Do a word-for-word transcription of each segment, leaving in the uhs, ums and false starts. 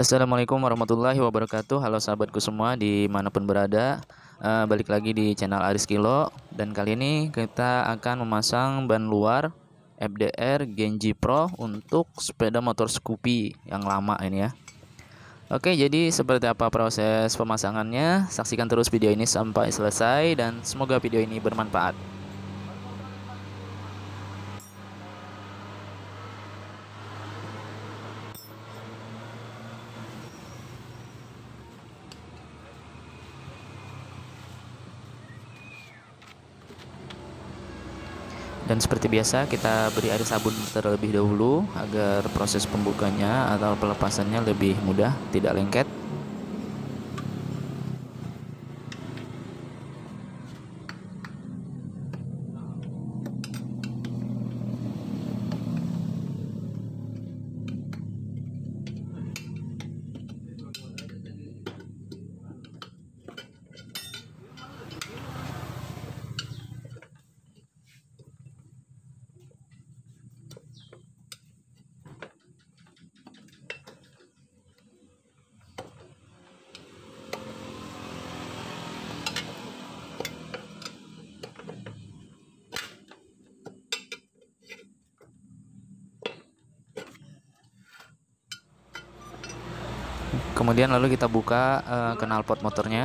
Assalamualaikum warahmatullahi wabarakatuh. Halo sahabatku semua dimanapun berada. Eh, balik lagi di channel Aris Kilo. Dan kali ini kita akan memasang ban luar F D R Genji Pro untuk sepeda motor Scoopy yang lama ini ya. Oke, jadi seperti apa proses pemasangannya? Saksikan terus video ini sampai selesai dan semoga video ini bermanfaat. Dan seperti biasa kita beri air sabun terlebih dahulu agar proses pembukanya atau pelepasannya lebih mudah, tidak lengket. Kemudian lalu kita buka uh, knalpot motornya.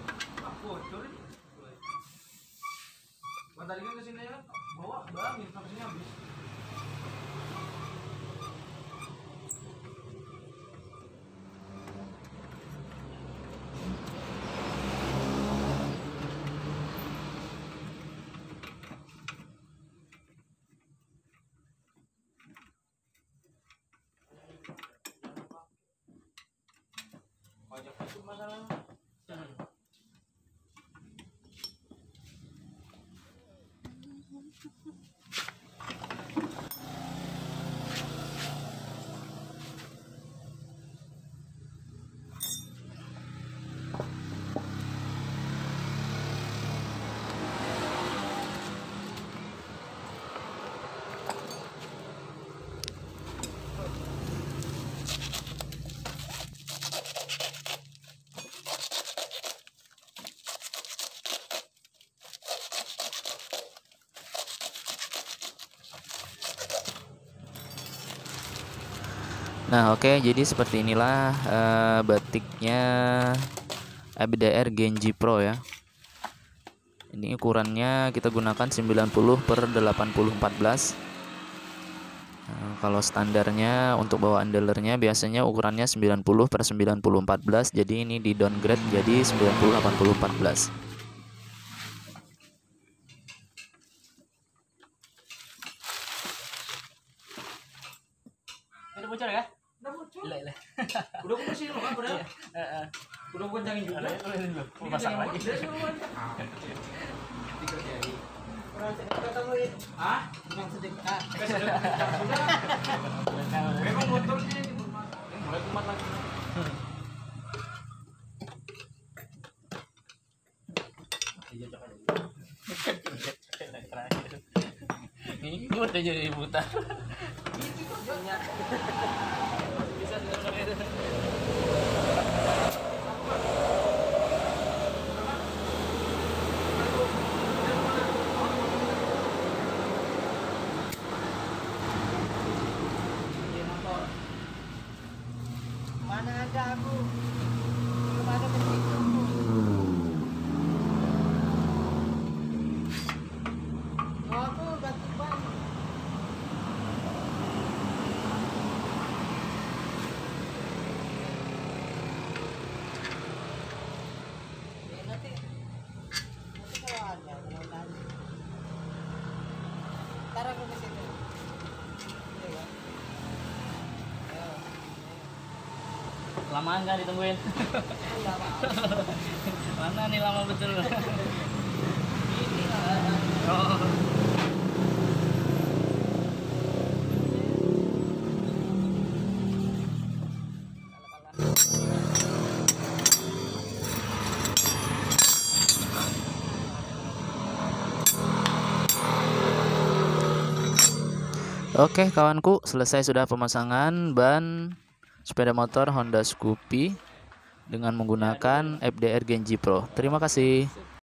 Nah oke, okay, jadi seperti inilah uh, batiknya F D R Genji Pro ya. Ini ukurannya kita gunakan sembilan puluh per delapan puluh empat belas. Nah, kalau standarnya untuk bawaan dealernya biasanya ukurannya sembilan puluh per sembilan puluh empat belas. Jadi ini di downgrade jadi sembilan puluh delapan puluh empat belas. Udah bocor ya? Udah bocor. Ilah, ilah. Udah aku bersih loh kan, udah. Heeh. Udah aku kencangin juga. Mau pasang lagi. Ah, yang sedekah. Memang motornya ini mulai kumat lagi. Ini udah jadi buta. Bisa mana ada aku? Belum ada begitu. Oh, aku batu ban. Lamaan kan ditungguin? Mana nih lama betul? Ini lah. Oh. Oke kawanku, selesai sudah pemasangan ban sepeda motor Honda Scoopy dengan menggunakan F D R Genji Pro. Terima kasih.